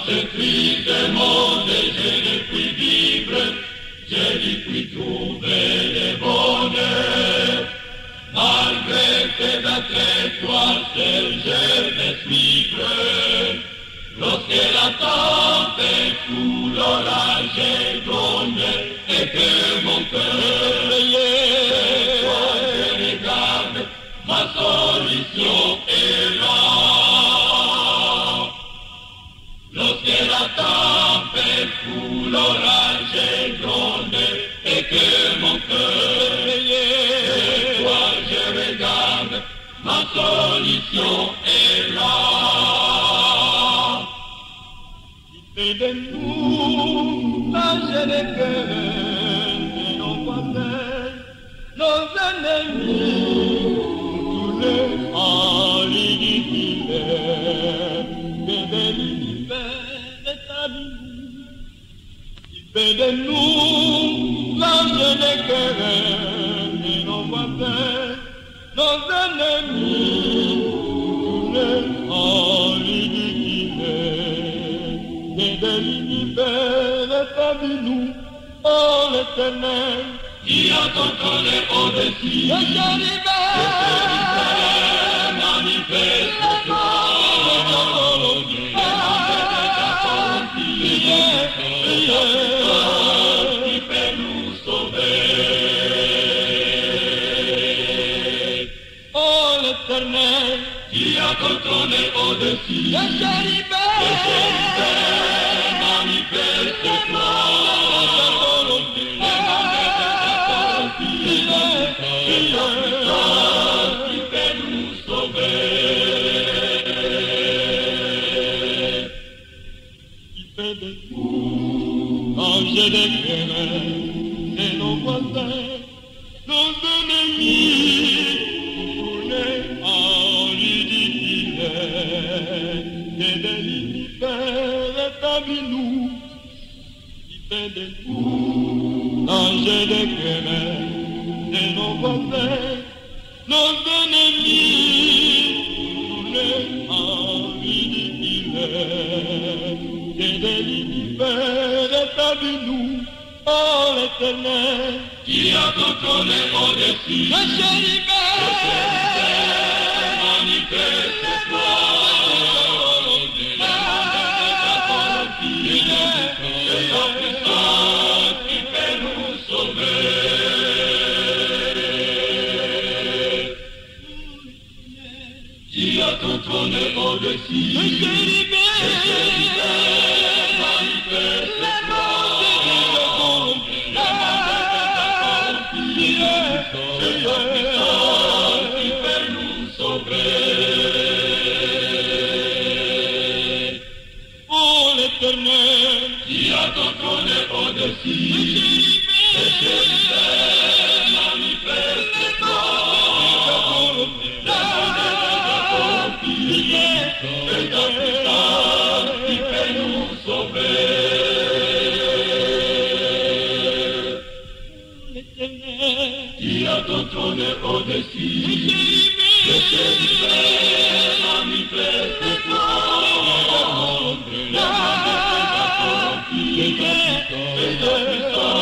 ce triste monde, je ne puis vivre, je n'y puis trouver le bonheur. Malgré tes attraits, toi seul je vais suivre. Lorsque la tempête ou l'orage gronde et que mon cœur est rayé, toi je regarde, ma solution est là. Lorsque la tempête ou l'orage gronde et que mon cœur est rayé, toi je regarde, ma solution est là. Et de nous, l'âge des cœurs et nos voisins, nos ennemis, tous les ennuis d'hiver, et de l'univers établi. Et de nous, l'âge des cœurs et nos voisins, nos ennemis, tous les ennuis d'hiver. Et de l'univers établis-nous, oh l'Éternel, qui a ton trône au-dessus, le Jérusalem, manifeste-toi, qui peut nous sauver. oh l'Éternel, Qui a ton trône au-dessus, le Jérusalem, manifeste-toi, qui peut nous sauver. qui fait de nous l'ange des cœurs et nos voisins, nos ennemis, tournés en l'univers, et de l'univers établis-nous, qui fait de nous l'ange des cœurs et nos voisins, nos ennemis, tournés en l'univers, et de l'univers établis-nous, oh l'Éternel, Qui a ton trône au-dessus, le Jérusalem, manifeste-toi, qui peut nous sauver. Qui a ton trône au-dessus, le Jérusalem, manifeste-toi, qui peut nous sauver. oh l'Éternel, Qui a ton trône au-dessus, le Jérusalem, manifeste-toi, qui peut nous sauver. l'Éternel, Qui a ton trône au-dessus, le Jérusalem, manifeste-toi, qui peut nous sauver.